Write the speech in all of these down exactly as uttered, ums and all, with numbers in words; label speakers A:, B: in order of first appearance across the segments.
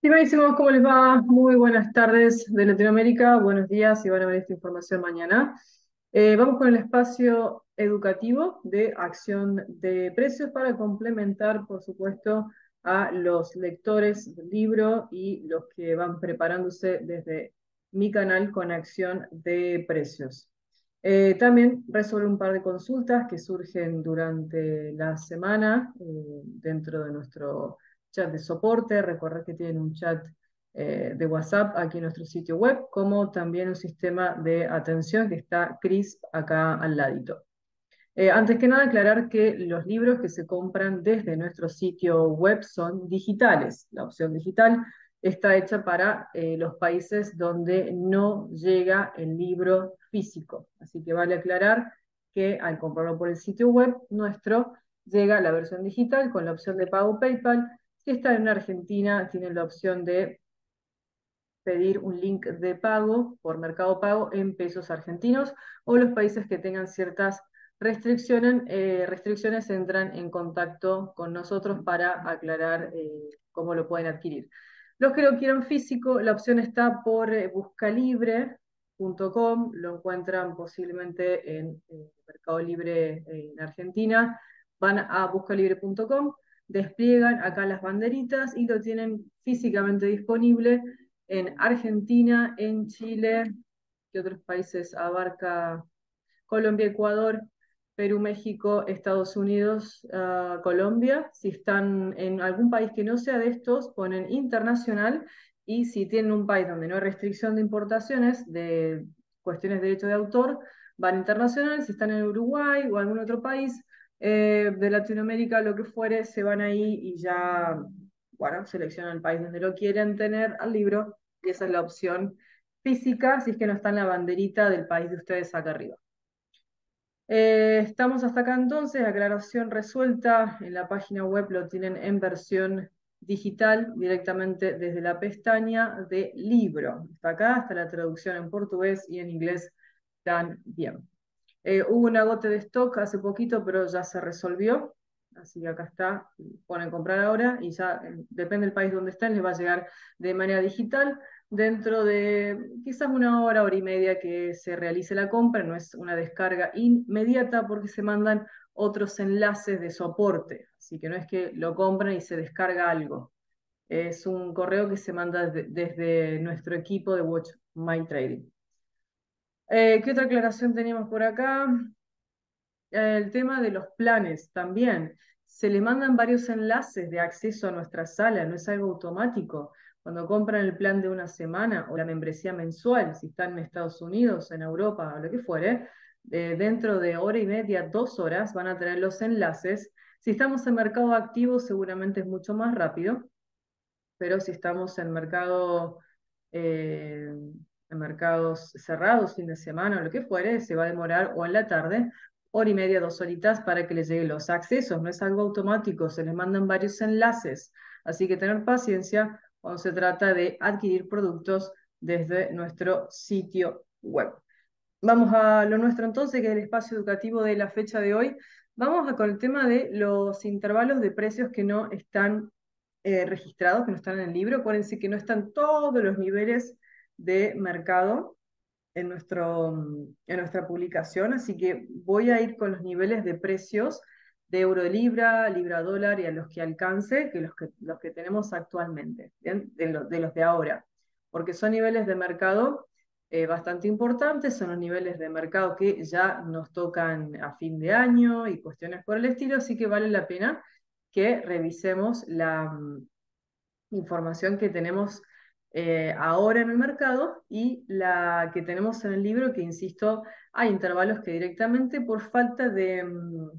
A: Estimadísimos, ¿cómo les va? Muy buenas tardes de Latinoamérica, buenos días y van a ver esta información mañana. Eh, vamos con el espacio educativo de acción de precios para complementar, por supuesto, a los lectores del libro y los que van preparándose desde mi canal con acción de precios. Eh, también resolver un par de consultas que surgen durante la semana eh, dentro de nuestro chat de soporte. Recordad que tienen un chat eh, de WhatsApp aquí en nuestro sitio web, como también un sistema de atención que está Crisp acá al ladito. Eh, antes que nada, aclarar que los libros que se compran desde nuestro sitio web son digitales. La opción digital está hecha para eh, los países donde no llega el libro físico. Así que vale aclarar que al comprarlo por el sitio web nuestro, llega la versión digital con la opción de pago PayPal. Si están en Argentina, tienen la opción de pedir un link de pago por Mercado Pago en pesos argentinos, o los países que tengan ciertas restricciones, eh, restricciones entran en contacto con nosotros para aclarar eh, cómo lo pueden adquirir. Los que lo quieran físico, la opción está por eh, buscalibre punto com, lo encuentran posiblemente en eh, Mercado Libre eh, en Argentina, van a buscalibre punto com, despliegan acá las banderitas y lo tienen físicamente disponible en Argentina, en Chile. ¿Qué otros países abarca? Colombia, Ecuador, Perú, México, Estados Unidos, uh, Colombia. Si están en algún país que no sea de estos, ponen internacional, y si tienen un país donde no hay restricción de importaciones, de cuestiones de derecho de autor, van internacional. Si están en Uruguay o algún otro país eh, de Latinoamérica, lo que fuere, se van ahí y ya, bueno, seleccionan el país donde lo quieren tener al libro, y esa es la opción física, si es que no está en la banderita del país de ustedes acá arriba. Eh, estamos hasta acá entonces, aclaración resuelta. En la página web lo tienen en versión digital directamente desde la pestaña de libro. Hasta acá, hasta la traducción en portugués y en inglés también. Eh, hubo un agote de stock hace poquito, pero ya se resolvió. Así que acá está, ponen comprar ahora y ya, eh, depende del país donde estén, les va a llegar de manera digital. Dentro de quizás una hora, hora y media que se realice la compra, no es una descarga inmediata porque se mandan otros enlaces de soporte. Así que no es que lo compran y se descarga algo. Es un correo que se manda desde, desde nuestro equipo de Watch My Trading. Eh, ¿qué otra aclaración teníamos por acá? El tema de los planes también. Se le mandan varios enlaces de acceso a nuestra sala, no es algo automático. Cuando compran el plan de una semana o la membresía mensual, si están en Estados Unidos, en Europa o lo que fuere, eh, dentro de hora y media, dos horas, van a tener los enlaces. Si estamos en mercado activo, seguramente es mucho más rápido, pero si estamos en mercado, eh, en mercados cerrados, fin de semana o lo que fuere, se va a demorar o en la tarde, hora y media, dos horitas para que les lleguen los accesos. No es algo automático, se les mandan varios enlaces. Así que tener paciencia cuando se trata de adquirir productos desde nuestro sitio web. Vamos a lo nuestro entonces, que es el espacio educativo de la fecha de hoy. Vamos a con el tema de los intervalos de precios que no están eh, registrados, que no están en el libro. Acuérdense que no están todos los niveles de mercado en, nuestro, en nuestra publicación, así que voy a ir con los niveles de precios de euro de libra, libra dólar y a los que alcance, que los que, los que tenemos actualmente, ¿bien? De, lo, de los de ahora, porque son niveles de mercado eh, bastante importantes, son los niveles de mercado que ya nos tocan a fin de año y cuestiones por el estilo, así que vale la pena que revisemos la um, información que tenemos eh, ahora en el mercado y la que tenemos en el libro, que insisto, hay intervalos que directamente por falta de, um,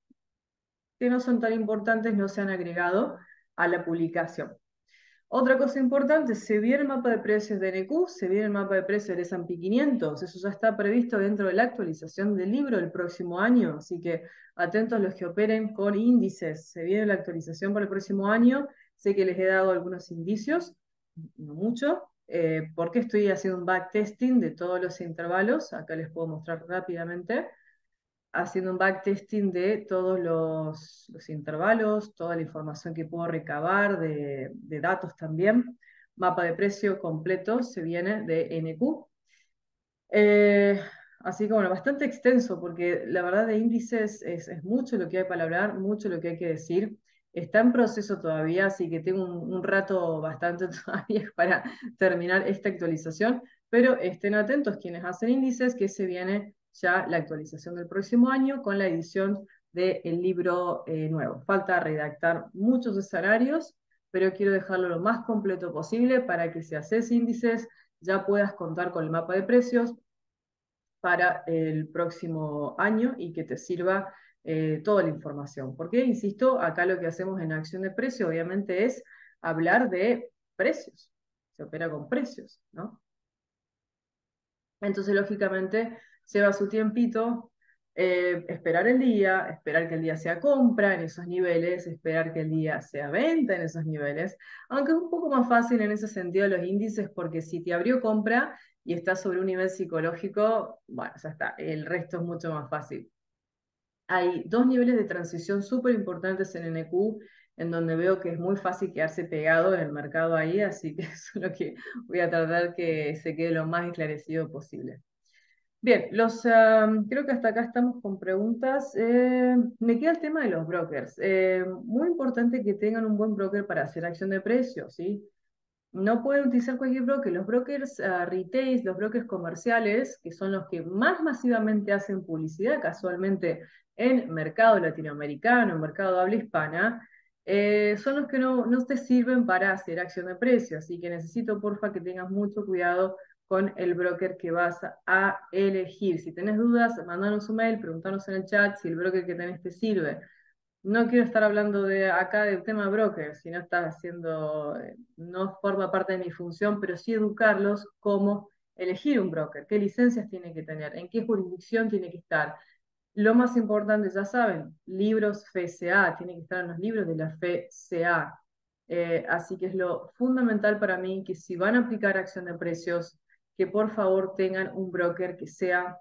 A: que no son tan importantes, no se han agregado a la publicación. Otra cosa importante, se viene el mapa de precios de N Q, se viene el mapa de precios del S and P quinientos, eso ya está previsto dentro de la actualización del libro el próximo año, así que atentos los que operen con índices, se viene la actualización para el próximo año, sé que les he dado algunos indicios, no mucho, eh, porque estoy haciendo un backtesting de todos los intervalos, acá les puedo mostrar rápidamente, haciendo un backtesting de todos los, los intervalos, toda la información que puedo recabar, de, de datos también, mapa de precio completo se viene de N Q. Eh, Así que bueno, bastante extenso, porque la verdad de índices es, es mucho lo que hay para hablar, mucho lo que hay que decir. Está en proceso todavía, así que tengo un, un rato bastante todavía para terminar esta actualización, pero estén atentos quienes hacen índices, que se viene ya la actualización del próximo año con la edición del libro eh, nuevo. Falta redactar muchos escenarios, pero quiero dejarlo lo más completo posible para que si haces índices ya puedas contar con el mapa de precios para el próximo año y que te sirva eh, toda la información. Porque, insisto, acá lo que hacemos en acción de precio obviamente es hablar de precios, se opera con precios, ¿no? Entonces, lógicamente, lleva su tiempito eh, esperar el día, esperar que el día sea compra en esos niveles, esperar que el día sea venta en esos niveles, aunque es un poco más fácil en ese sentido los índices, porque si te abrió compra y estás sobre un nivel psicológico, bueno, ya está, el resto es mucho más fácil. Hay dos niveles de transición súper importantes en N Q, en donde veo que es muy fácil quedarse pegado en el mercado ahí, así que eso es lo que voy a tratar que se quede lo más esclarecido posible. Bien, los, um, creo que hasta acá estamos con preguntas. Eh, me queda el tema de los brokers. Eh, muy importante que tengan un buen broker para hacer acción de precios, ¿sí? No pueden utilizar cualquier broker. Los brokers uh, retail, los brokers comerciales, que son los que más masivamente hacen publicidad, casualmente en mercado latinoamericano, en mercado de habla hispana, eh, son los que no, no te sirven para hacer acción de precios. Así que necesito, porfa, que tengas mucho cuidado con el broker que vas a elegir. Si tenés dudas, mandanos un mail, preguntanos en el chat si el broker que tenés te sirve. No quiero estar hablando de acá del tema broker, si no estás haciendo, eh, no forma parte de mi función, pero sí educarlos cómo elegir un broker, qué licencias tiene que tener, en qué jurisdicción tiene que estar. Lo más importante, ya saben, libros F C A, tiene que estar en los libros de la F C A. Eh, así que es lo fundamental para mí que si van a aplicar acción de precios, que por favor tengan un broker que sea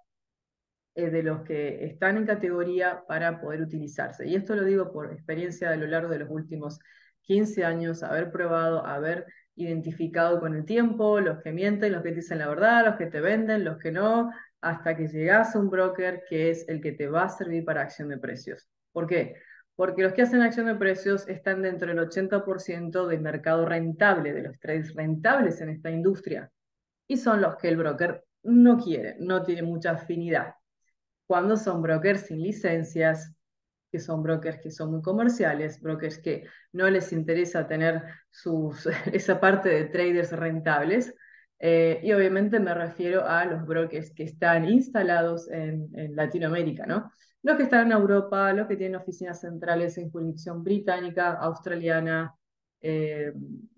A: eh, de los que están en categoría para poder utilizarse. Y esto lo digo por experiencia a lo largo de los últimos quince años, haber probado, haber identificado con el tiempo los que mienten, los que te dicen la verdad, los que te venden, los que no, hasta que llegas a un broker que es el que te va a servir para acción de precios. ¿Por qué? Porque los que hacen acción de precios están dentro del ochenta por ciento del mercado rentable, de los trades rentables en esta industria, y son los que el broker no quiere, no tiene mucha afinidad. Cuando son brokers sin licencias, que son brokers que son muy comerciales, brokers que no les interesa tener sus, esa parte de traders rentables. Eh, y obviamente me refiero a los brokers que están instalados en, en Latinoamérica, ¿no? Los que están en Europa, los que tienen oficinas centrales en jurisdicción británica, australiana, eh,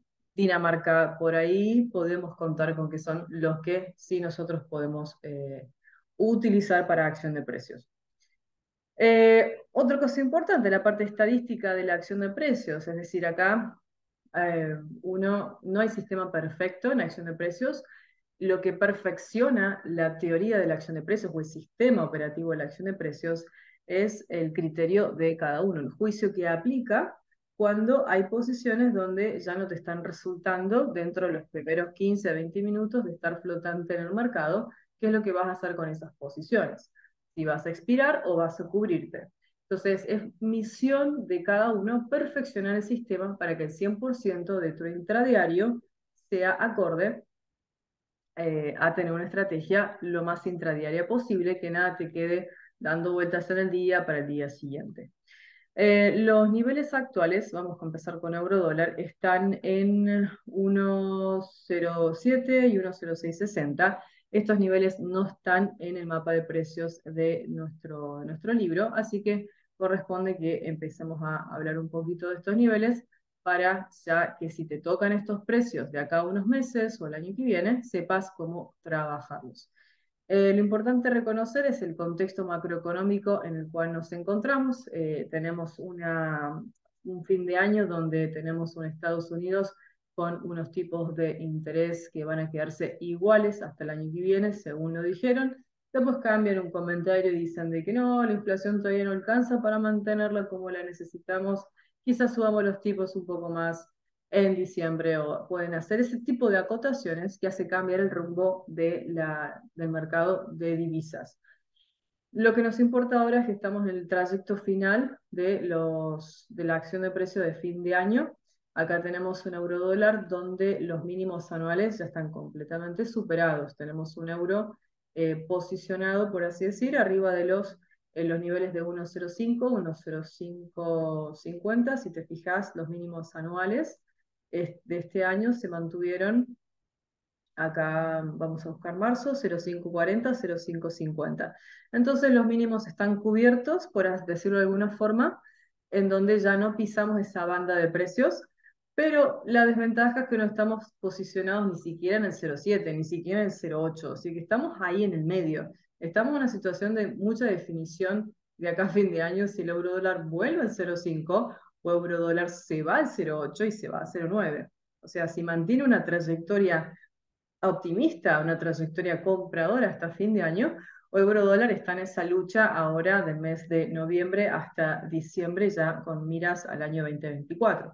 A: Dinamarca, por ahí podemos contar con que son los que sí nosotros podemos eh, utilizar para acción de precios. Eh, otra cosa importante, la parte estadística de la acción de precios, es decir, acá eh, uno, no hay sistema perfecto en acción de precios. Lo que perfecciona la teoría de la acción de precios o el sistema operativo de la acción de precios es el criterio de cada uno, el juicio que aplica cuando hay posiciones donde ya no te están resultando dentro de los primeros quince a veinte minutos de estar flotante en el mercado, qué es lo que vas a hacer con esas posiciones, si vas a expirar o vas a cubrirte. Entonces, es misión de cada uno perfeccionar el sistema para que el cien por ciento de tu intradiario sea acorde eh, a tener una estrategia lo más intradiaria posible, que nada te quede dando vueltas en el día para el día siguiente. Eh, los niveles actuales, vamos a empezar con euro dólar, están en uno coma cero siete y uno coma cero seis sesenta. Estos niveles no están en el mapa de precios de nuestro, nuestro libro, así que corresponde que empecemos a hablar un poquito de estos niveles para ya que si te tocan estos precios de acá a unos meses o el año que viene, sepas cómo trabajarlos. Eh, lo importante reconocer es el contexto macroeconómico en el cual nos encontramos. Eh, tenemos una, un fin de año donde tenemos un Estados Unidos con unos tipos de interés que van a quedarse iguales hasta el año que viene, según lo dijeron. Después cambian un comentario y dicen de que no, la inflación todavía no alcanza para mantenerla como la necesitamos. Quizás subamos los tipos un poco más. en diciembre, o pueden hacer ese tipo de acotaciones que hace cambiar el rumbo de la, del mercado de divisas. Lo que nos importa ahora es que estamos en el trayecto final de, los, de la acción de precio de fin de año. Acá tenemos un euro dólar donde los mínimos anuales ya están completamente superados. Tenemos un euro eh, posicionado, por así decir, arriba de los, en los niveles de uno coma cero cinco, uno coma cero cinco cincuenta. Si te fijas, los mínimos anuales eh, de este año se mantuvieron. Acá vamos a buscar marzo, cero coma cinco cuarenta, cero coma cinco cincuenta. Entonces los mínimos están cubiertos, por decirlo de alguna forma, en donde ya no pisamos esa banda de precios, pero la desventaja es que no estamos posicionados ni siquiera en el cero coma siete, ni siquiera en el cero coma ocho, así que estamos ahí en el medio. Estamos en una situación de mucha definición de acá a fin de año si el euro dólar vuelve al cero coma cinco o euro dólar se va al cero coma ocho y se va a cero coma nueve. O sea, si mantiene una trayectoria optimista, una trayectoria compradora hasta fin de año, o euro dólar está en esa lucha ahora del mes de noviembre hasta diciembre, ya con miras al año dos mil veinticuatro.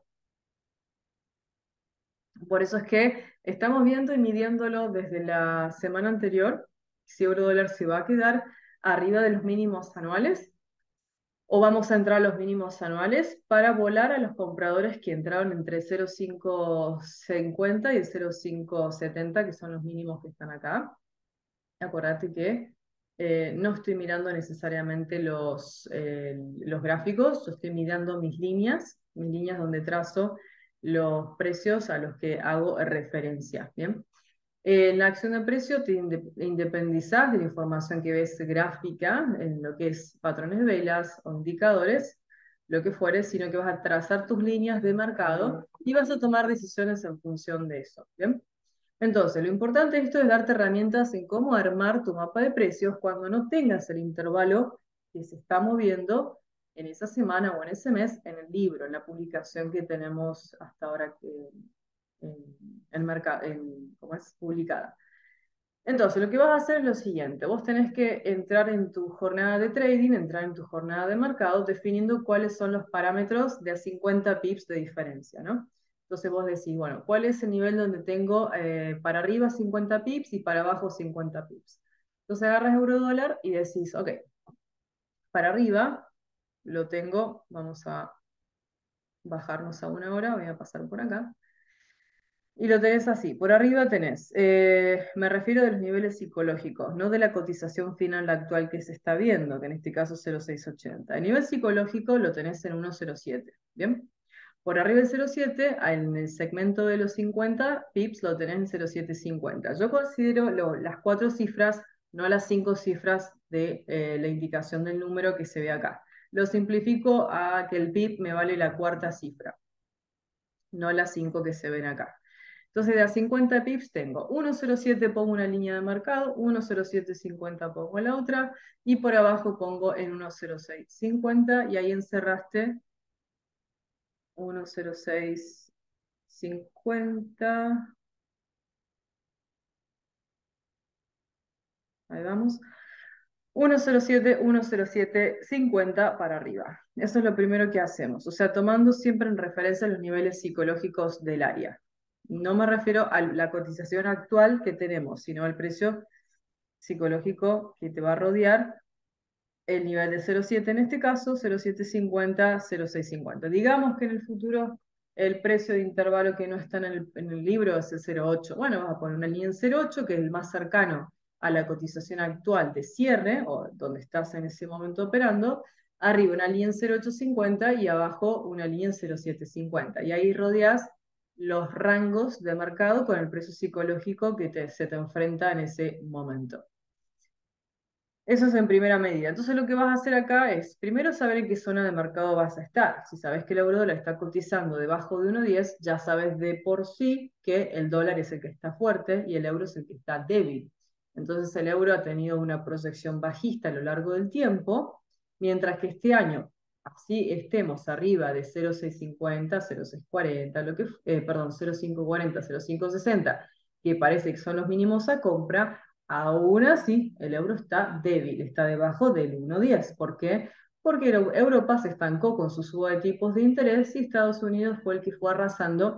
A: Por eso es que estamos viendo y midiéndolo desde la semana anterior, si euro dólar se va a quedar arriba de los mínimos anuales o vamos a entrar a los mínimos anuales para volar a los compradores que entraron entre cero coma cinco cincuenta y el cero coma cinco setenta, que son los mínimos que están acá. Acordate que eh, no estoy mirando necesariamente los, eh, los gráficos, yo estoy mirando mis líneas, mis líneas donde trazo los precios a los que hago referencia, ¿bien? Eh, en la acción de precio te inde independizás de la información que ves gráfica, en lo que es patrones de velas o indicadores, lo que fuere, sino que vas a trazar tus líneas de mercado y vas a tomar decisiones en función de eso, ¿bien? Entonces, lo importante de esto es darte herramientas en cómo armar tu mapa de precios cuando no tengas el intervalo que se está moviendo en esa semana o en ese mes en el libro, en la publicación que tenemos hasta ahora que, en, en, mercado, en, ¿cómo es? Publicada. Entonces, lo que vas a hacer es lo siguiente, vos tenés que entrar en tu jornada de trading, entrar en tu jornada de mercado, definiendo cuáles son los parámetros de a cincuenta pips de diferencia, ¿no? Entonces vos decís, bueno, ¿cuál es el nivel donde tengo eh, para arriba cincuenta pips y para abajo cincuenta pips? Entonces agarras euro dólar y decís, ok, para arriba lo tengo, vamos a bajarnos a una hora, voy a pasar por acá. Y lo tenés así, por arriba tenés, eh, me refiero de los niveles psicológicos, no de la cotización final actual que se está viendo, que en este caso es cero coma seiscientos ochenta. El nivel psicológico lo tenés en uno coma cero siete, ¿bien? Por arriba del cero coma siete, en el segmento de los cincuenta pips lo tenés en cero coma setecientos cincuenta. Yo considero lo, las cuatro cifras, no las cinco cifras de eh, la indicación del número que se ve acá. Lo simplifico a que el pip me vale la cuarta cifra, no las cinco que se ven acá. Entonces de a cincuenta pips tengo uno coma cero siete, pongo una línea de mercado, uno coma cero siete cincuenta pongo la otra, y por abajo pongo en uno coma cero seis cincuenta, y ahí encerraste uno coma cero seis cincuenta, ahí vamos, uno coma cero siete, uno coma cero siete cincuenta para arriba. Eso es lo primero que hacemos, o sea, tomando siempre en referencia los niveles psicológicos del área. No me refiero a la cotización actual que tenemos, sino al precio psicológico que te va a rodear el nivel de cero coma siete en este caso, cero coma siete cincuenta, cero coma seis cincuenta. Digamos que en el futuro el precio de intervalo que no está en el, en el libro es el cero coma ocho. Bueno, vas a poner una línea en cero coma ocho, que es el más cercano a la cotización actual de cierre, o donde estás en ese momento operando, arriba una línea en cero coma ochocientos cincuenta y abajo una línea en cero coma setecientos cincuenta. Y ahí rodeas los rangos de mercado con el precio psicológico que te, se te enfrenta en ese momento. Eso es en primera medida. Entonces lo que vas a hacer acá es, primero saber en qué zona de mercado vas a estar. Si sabes que el euro dólar está cotizando debajo de uno coma diez, ya sabes de por sí que el dólar es el que está fuerte y el euro es el que está débil. Entonces el euro ha tenido una proyección bajista a lo largo del tiempo, mientras que este año, así estemos arriba de cero coma seiscientos cincuenta, cero coma seiscientos cuarenta, lo que, eh, perdón, cero coma quinientos cuarenta, cero coma quinientos sesenta, que parece que son los mínimos a compra. Aún así, el euro está débil, está debajo del uno coma diez. ¿Por qué? Porque Europa se estancó con su suba de tipos de interés y Estados Unidos fue el que fue arrasando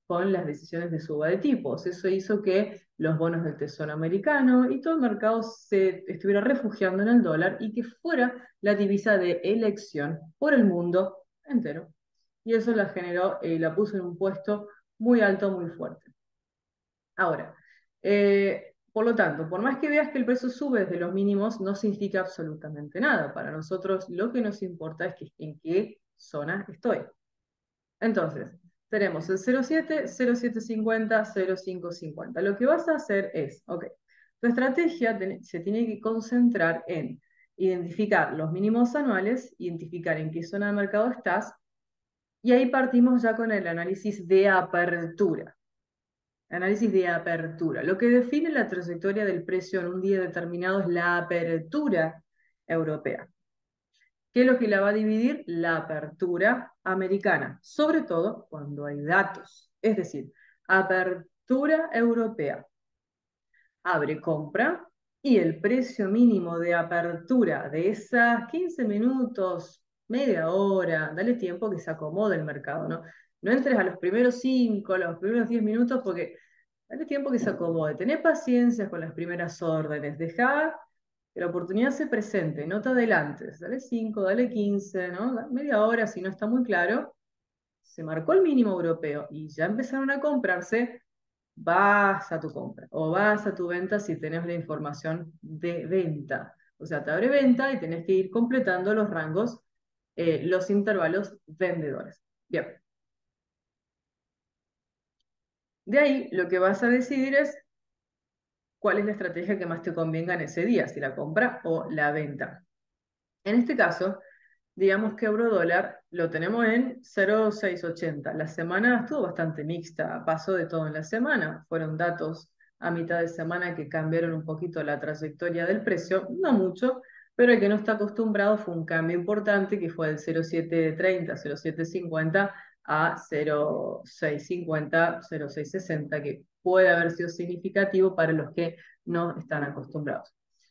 A: con las decisiones de suba de tipos. Eso hizo que los bonos del Tesoro americano y todo el mercado se estuviera refugiando en el dólar y que fuera la divisa de elección por el mundo entero. Y eso la generó, eh, la puso en un puesto muy alto, muy fuerte. Ahora, eh, por lo tanto, por más que veas que el precio sube desde los mínimos, no significa absolutamente nada. Para nosotros lo que nos importa es que, en qué zona estoy. Entonces, tenemos el cero coma siete, cero coma siete cincuenta, cero coma cinco cincuenta. Lo que vas a hacer es, ok, tu estrategia se tiene que concentrar en identificar los mínimos anuales, identificar en qué zona de mercado estás, y ahí partimos ya con el análisis de apertura. Análisis de apertura. Lo que define la trayectoria del precio en un día determinado es la apertura europea. ¿Qué es lo que la va a dividir? La apertura americana, sobre todo cuando hay datos. Es decir, apertura europea. Abre compra y el precio mínimo de apertura de esas quince minutos, media hora, dale tiempo que se acomode el mercado, ¿no? No entres a los primeros cinco, a los primeros diez minutos porque dale tiempo que se acomode. Tené paciencia con las primeras órdenes. Dejá que la oportunidad se presente, no te adelantes. Dale cinco, dale quince, ¿no? Media hora, si no está muy claro. Se marcó el mínimo europeo y ya empezaron a comprarse, vas a tu compra o vas a tu venta si tenés la información de venta. O sea, te abre venta y tenés que ir completando los rangos, eh, los intervalos vendedores. Bien. De ahí lo que vas a decidir es cuál es la estrategia que más te convenga en ese día, si la compra o la venta. En este caso, digamos que euro dólar lo tenemos en cero coma seiscientos ochenta. La semana estuvo bastante mixta, pasó de todo en la semana. Fueron datos a mitad de semana que cambiaron un poquito la trayectoria del precio, no mucho, pero el que no está acostumbrado fue un cambio importante que fue del cero coma setecientos treinta, cero coma setecientos cincuenta a cero coma seiscientos cincuenta, cero coma seiscientos sesenta, que puede haber sido significativo para los que no están acostumbrados.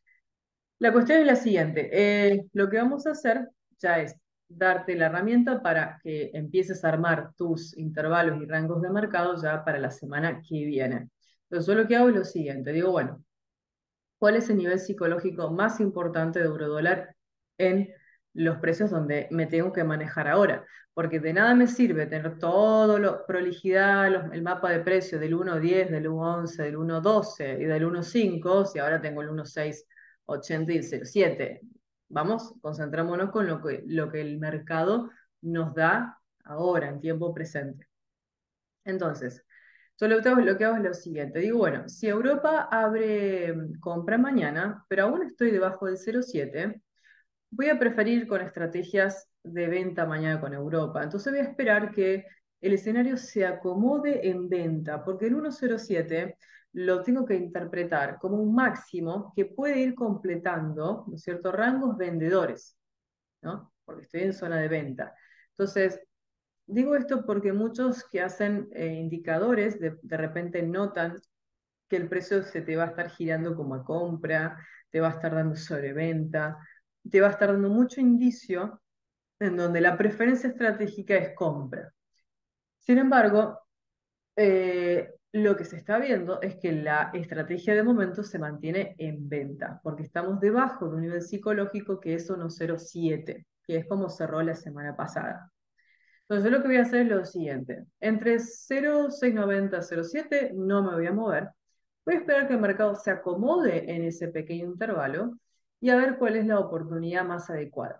A: La cuestión es la siguiente, eh, lo que vamos a hacer ya es darte la herramienta para que empieces a armar tus intervalos y rangos de mercado ya para la semana que viene. Entonces yo lo que hago es lo siguiente, digo, bueno, ¿cuál es el nivel psicológico más importante de eurodólar en los precios donde me tengo que manejar ahora? Porque de nada me sirve tener todo lo prolijidad, los- el mapa de precios del uno diez, del uno once, del uno doce y del uno cinco, si ahora tengo el uno seis ochenta y el cero siete. Vamos, concentrémonos con lo que, lo que el mercado nos da ahora, en tiempo presente. Entonces, yo lo que hago, lo que hago es lo siguiente. Digo, bueno, si Europa abre mm, compra mañana, pero aún estoy debajo del cero coma siete, voy a preferir con estrategias de venta mañana con Europa. Entonces voy a esperar que el escenario se acomode en venta, porque el uno coma cero siete lo tengo que interpretar como un máximo que puede ir completando, ¿no es cierto?, rangos vendedores, ¿no? Porque estoy en zona de venta. Entonces, digo esto porque muchos que hacen eh, indicadores de, de repente notan que el precio se te va a estar girando como a compra, te va a estar dando sobreventa, te va a estar dando mucho indicio en donde la preferencia estratégica es compra. Sin embargo, eh, lo que se está viendo es que la estrategia de momento se mantiene en venta, porque estamos debajo de un nivel psicológico que es uno coma cero siete, que es como cerró la semana pasada. Entonces, yo lo que voy a hacer es lo siguiente. Entre cero coma seiscientos noventa y cero coma siete no me voy a mover. Voy a esperar que el mercado se acomode en ese pequeño intervalo y a ver cuál es la oportunidad más adecuada.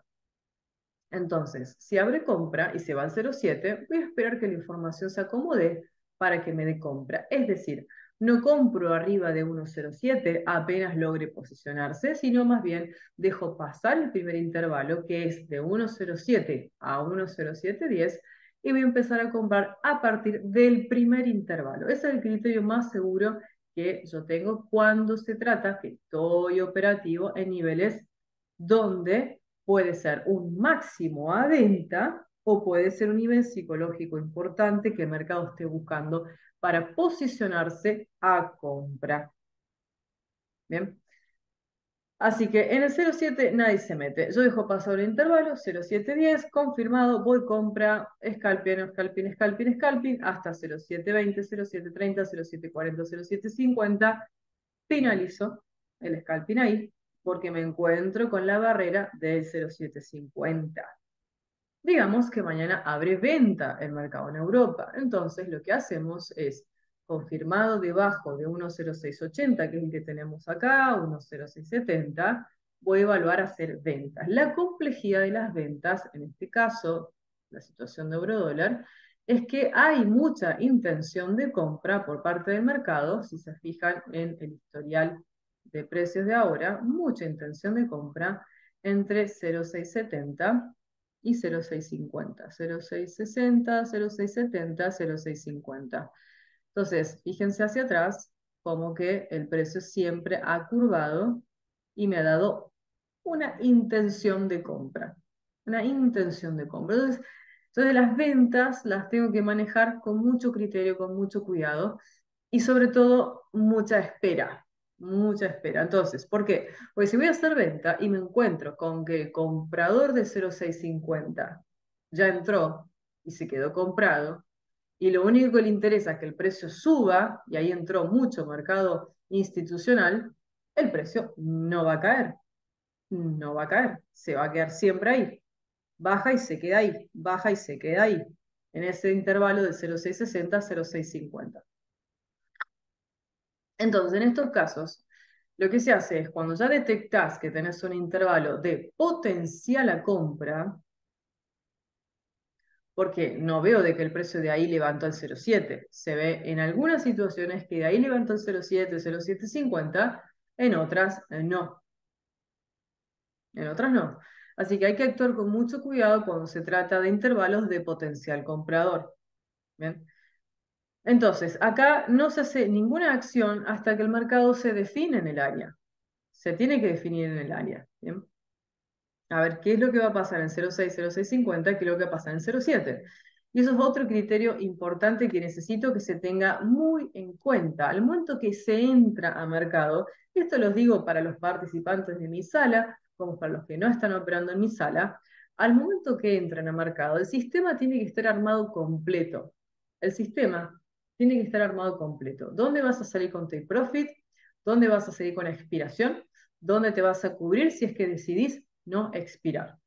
A: Entonces, si abre compra y se va al cero coma siete, voy a esperar que la información se acomode para que me dé compra. Es decir, no compro arriba de uno coma cero siete apenas logre posicionarse, sino más bien dejo pasar el primer intervalo, que es de uno coma cero siete a uno coma cero siete diez, y voy a empezar a comprar a partir del primer intervalo. Ese es el criterio más seguro que yo tengo cuando se trata que estoy operativo en niveles donde puede ser un máximo a venta o puede ser un nivel psicológico importante que el mercado esté buscando para posicionarse a compra. Bien. Así que en el cero coma siete nadie se mete. Yo dejo pasar el intervalo, cero coma siete diez, confirmado, voy compra, scalping, scalping, scalping, scalping, hasta cero coma siete veinte, cero coma siete treinta, cero coma siete cuarenta, cero coma siete cincuenta. Finalizo el scalping ahí, porque me encuentro con la barrera del cero coma siete cincuenta. Digamos que mañana abre venta el mercado en Europa. Entonces lo que hacemos es, confirmado debajo de uno coma cero seis ochenta, que es el que tenemos acá, uno coma cero seis setenta, voy a evaluar hacer ventas. La complejidad de las ventas, en este caso, la situación de euro-dólar, es que hay mucha intención de compra por parte del mercado. Si se fijan en el historial de precios de ahora, mucha intención de compra entre cero coma seis setenta y cero coma seis cincuenta, cero coma seis sesenta, cero coma seis setenta, cero coma seis cincuenta. Entonces, fíjense hacia atrás, como que el precio siempre ha curvado y me ha dado una intención de compra. Una intención de compra. Entonces, entonces las ventas las tengo que manejar con mucho criterio, con mucho cuidado y sobre todo mucha espera. Mucha espera. Entonces, ¿por qué? Porque si voy a hacer venta y me encuentro con que el comprador de cero coma seis cincuenta ya entró y se quedó comprado, y lo único que le interesa es que el precio suba, y ahí entró mucho mercado institucional, el precio no va a caer, no va a caer, se va a quedar siempre ahí. Baja y se queda ahí, baja y se queda ahí, en ese intervalo de cero coma seis sesenta a cero coma seis cincuenta. Entonces, en estos casos, lo que se hace es cuando ya detectás que tenés un intervalo de potencial a compra, porque no veo de que el precio de ahí levantó al cero coma siete. Se ve en algunas situaciones que de ahí levantó el cero coma siete, cero coma siete cincuenta, en otras eh, no, en otras no. Así que hay que actuar con mucho cuidado cuando se trata de intervalos de potencial comprador. ¿Bien? Entonces, acá no se hace ninguna acción hasta que el mercado se define en el área. Se tiene que definir en el área. ¿Bien? A ver, ¿qué es lo que va a pasar en cero coma seis, cero coma seis cincuenta? ¿Qué es lo que va a pasar en cero coma siete? Y eso es otro criterio importante que necesito que se tenga muy en cuenta. Al momento que se entra a mercado, y esto los digo para los participantes de mi sala, como para los que no están operando en mi sala, al momento que entran a mercado, el sistema tiene que estar armado completo. El sistema tiene que estar armado completo. ¿Dónde vas a salir con take profit? ¿Dónde vas a salir con expiración? ¿Dónde te vas a cubrir si es que decidís no expirar?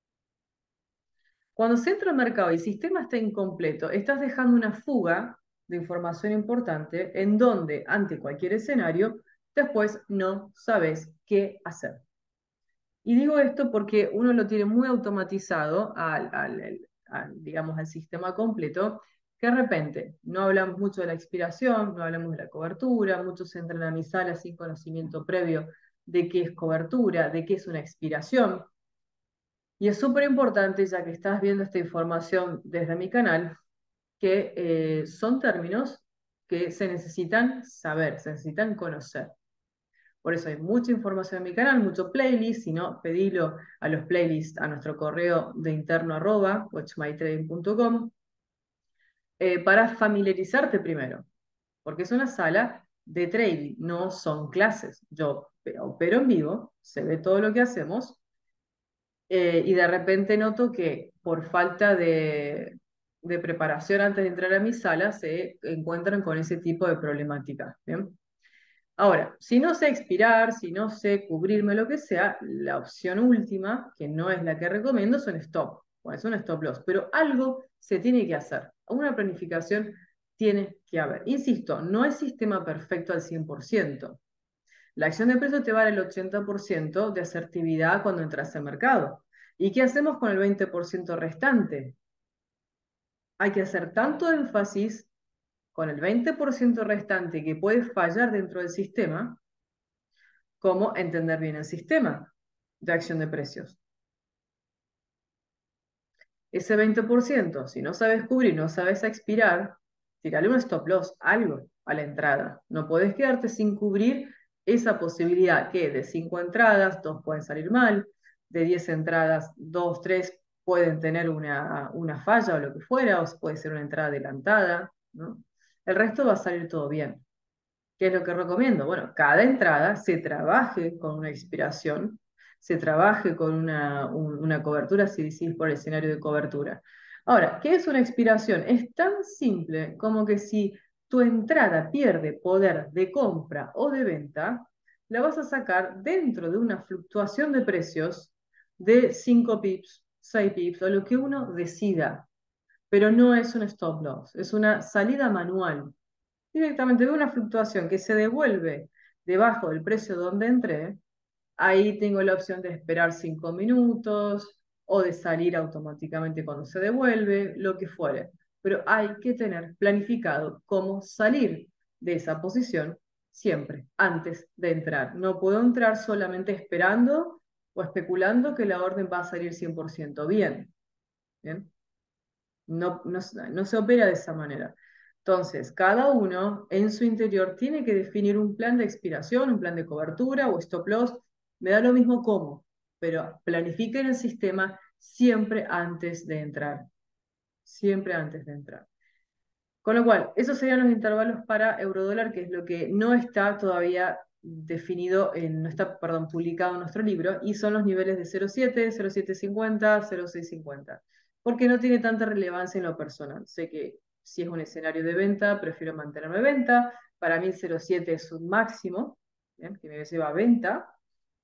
A: Cuando se entra al mercado y el sistema está incompleto, estás dejando una fuga de información importante en donde, ante cualquier escenario, después no sabes qué hacer. Y digo esto porque uno lo tiene muy automatizado al, al, al, digamos, al sistema completo, que de repente no hablamos mucho de la expiración, no hablamos de la cobertura, muchos entran a mi sala sin conocimiento previo de qué es cobertura, de qué es una expiración. Y es súper importante, ya que estás viendo esta información desde mi canal, que eh, son términos que se necesitan saber, se necesitan conocer. Por eso hay mucha información en mi canal, mucho playlist. Si no, pedilo a los playlists a nuestro correo de interno arroba watchmytrading punto com eh, para familiarizarte primero, porque es una sala de trading, no son clases. Yo opero en vivo, se ve todo lo que hacemos, eh, y de repente noto que por falta de, de preparación antes de entrar a mi sala se encuentran con ese tipo de problemática. ¿Bien? Ahora, si no sé expirar, si no sé cubrirme lo que sea, la opción última, que no es la que recomiendo, son stop. Bueno, es un stop loss, pero algo se tiene que hacer. Una planificación tiene que haber. Insisto, no es sistema perfecto al cien por ciento. La acción de precio te va a dar el ochenta por ciento de asertividad cuando entras al mercado. ¿Y qué hacemos con el veinte por ciento restante? Hay que hacer tanto énfasis con el veinte por ciento restante que puede fallar dentro del sistema, como entender bien el sistema de acción de precios. Ese veinte por ciento, si no sabes cubrir, no sabes expirar, tirale un stop loss, algo a la entrada. No podés quedarte sin cubrir esa posibilidad que de cinco entradas, dos pueden salir mal, de diez entradas, dos, tres pueden tener una, una falla o lo que fuera, o puede ser una entrada adelantada, ¿no? El resto va a salir todo bien. ¿Qué es lo que recomiendo? Bueno, cada entrada se trabaje con una expiración, se trabaje con una, un- una cobertura, si decís por el escenario de cobertura. Ahora, ¿qué es una expiración? Es tan simple como que si tu entrada pierde poder de compra o de venta, la vas a sacar dentro de una fluctuación de precios de cinco pips, seis pips, o lo que uno decida. Pero no es un stop loss, es una salida manual. Directamente de una fluctuación que se devuelve debajo del precio donde entré, ahí tengo la opción de esperar cinco minutos o de salir automáticamente cuando se devuelve, lo que fuere. Pero hay que tener planificado cómo salir de esa posición siempre, antes de entrar. No puedo entrar solamente esperando o especulando que la orden va a salir cien por ciento bien. ¿Bien? No, no, no se opera de esa manera. Entonces, cada uno en su interior tiene que definir un plan de expiración, un plan de cobertura o stop loss. Me da lo mismo cómo, pero planifiquen el sistema siempre antes de entrar. Siempre antes de entrar. Con lo cual, esos serían los intervalos para eurodólar, que es lo que no está todavía definido, en, no está, perdón, publicado en nuestro libro, y son los niveles de cero coma siete, cero coma setecientos cincuenta, cero coma seiscientos cincuenta, porque no tiene tanta relevancia en lo personal. Sé que si es un escenario de venta, prefiero mantenerme en venta. Para mí el cero coma siete es un máximo, ¿bien? Que me lleva a venta.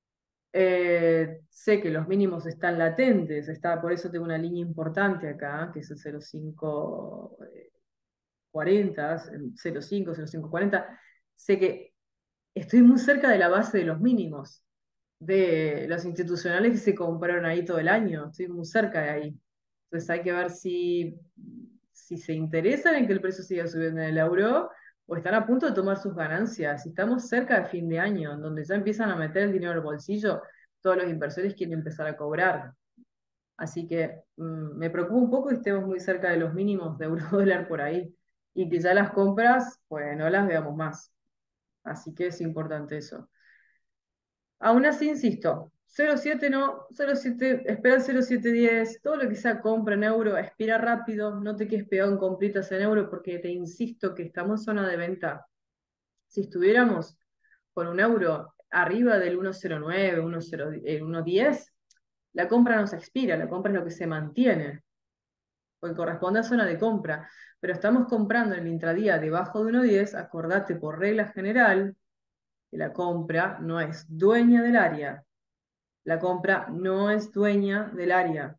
A: Eh, sé que los mínimos están latentes, está, por eso tengo una línea importante acá, que es el cero coma cinco cuarenta, cero coma cinco, cero coma cinco cuarenta, sé que estoy muy cerca de la base de los mínimos, de los institucionales que se compraron ahí todo el año, estoy muy cerca de ahí. Entonces hay que ver si, si se interesan en que el precio siga subiendo en el euro o están a punto de tomar sus ganancias. Si estamos cerca de fin de año, en donde ya empiezan a meter el dinero al bolsillo, todos los inversores quieren empezar a cobrar. Así que mm, me preocupa un poco que estemos muy cerca de los mínimos de euro dólar por ahí y que ya las compras, pues no las veamos más. Así que es importante eso. Aún así, insisto, cero coma siete no, cero coma siete, espera el cero coma setecientos diez, todo lo que sea compra en euro, expira rápido, no te quedes pegado en compritas en euro porque te insisto que estamos en zona de venta. Si estuviéramos con un euro arriba del uno coma cero nueve, uno coma cero, eh, uno coma diez, la compra no se expira, la compra es lo que se mantiene, porque corresponde a zona de compra. Pero estamos comprando en el intradía debajo de uno coma diez, acordate por regla general que la compra no es dueña del área. La compra no es dueña del área.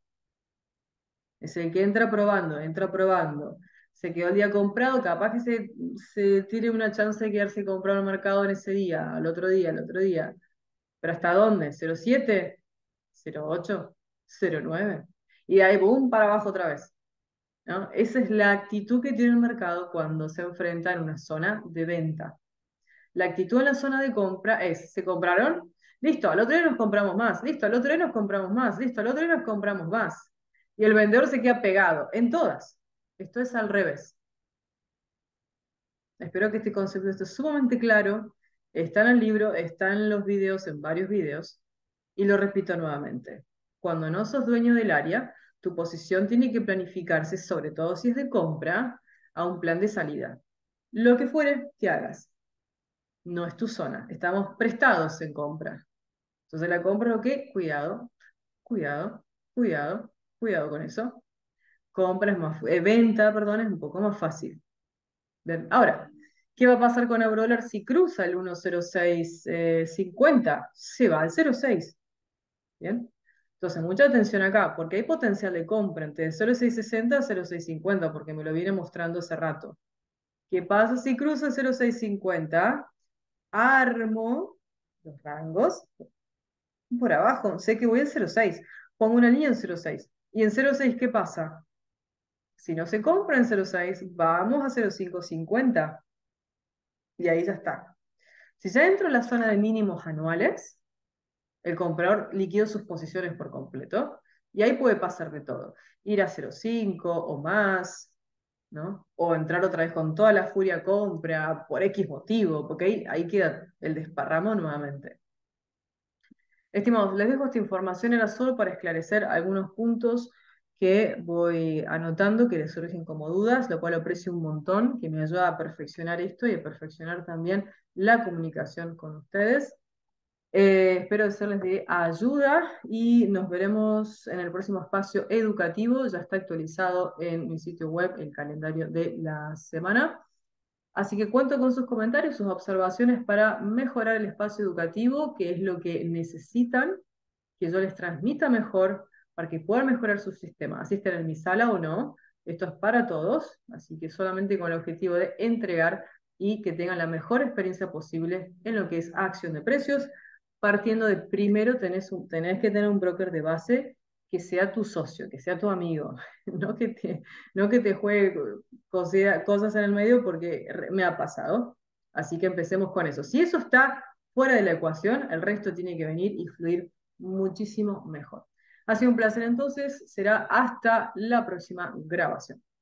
A: Es el que entra probando, entra probando. Se quedó el día comprado, capaz que se, se tire una chance de quedarse comprado en el mercado en ese día, al otro día, al otro día. ¿Pero hasta dónde? ¿cero coma siete? ¿cero coma ocho? ¿cero coma nueve? Y de ahí, boom, para abajo otra vez. ¿No? Esa es la actitud que tiene el mercado cuando se enfrenta en una zona de venta. La actitud en la zona de compra es, ¿se compraron? Listo, al otro día nos compramos más, listo, al otro día nos compramos más, listo, al otro día nos compramos más. Y el vendedor se queda pegado en todas. Esto es al revés. Espero que este concepto esté sumamente claro. Está en el libro, está en los videos, en varios videos. Y lo repito nuevamente. Cuando no sos dueño del área, tu posición tiene que planificarse, sobre todo si es de compra, a un plan de salida. Lo que fuere que hagas. No es tu zona. Estamos prestados en compra. Entonces la compra, ¿o qué? Cuidado, cuidado, cuidado, cuidado con eso. Compra es más, eh, venta, perdón, es un poco más fácil. Bien. Ahora, ¿qué va a pasar con Eurodólar si cruza el uno coma cero seis cincuenta? Se va al cero coma seis. Bien. Entonces, mucha atención acá, porque hay potencial de compra entre cero coma seiscientos sesenta y cero coma seiscientos cincuenta, porque me lo viene mostrando hace rato. ¿Qué pasa si cruza cero coma seiscientos cincuenta? Armo los rangos por abajo. Sé que voy en cero coma seis. Pongo una línea en cero coma seis. ¿Y en cero coma seis qué pasa? Si no se compra en cero coma seis, vamos a cero coma quinientos cincuenta. Y ahí ya está. Si ya entro en la zona de mínimos anuales, el comprador liquidó sus posiciones por completo. Y ahí puede pasar de todo. Ir a cero coma cinco o más, ¿no? O entrar otra vez con toda la furia a compra por X motivo, porque ahí, ahí queda el desparramo nuevamente. Estimados, les dejo esta información, era solo para esclarecer algunos puntos que voy anotando, que les surgen como dudas, lo cual aprecio un montón, que me ayuda a perfeccionar esto y a perfeccionar también la comunicación con ustedes. Eh, espero serles de ayuda y nos veremos en el próximo espacio educativo. Ya está actualizado en mi sitio web el calendario de la semana. Así que cuento con sus comentarios, sus observaciones para mejorar el espacio educativo, que es lo que necesitan, que yo les transmita mejor para que puedan mejorar su sistema. Así estén en mi sala o no, esto es para todos, así que solamente con el objetivo de entregar y que tengan la mejor experiencia posible en lo que es acción de precios, partiendo de primero tenés, un, tenés que tener un broker de base que sea tu socio, que sea tu amigo, no que te, no que te juegue cosas en el medio porque me ha pasado. Así que empecemos con eso. Si eso está fuera de la ecuación, el resto tiene que venir y fluir muchísimo mejor. Ha sido un placer entonces, será hasta la próxima grabación.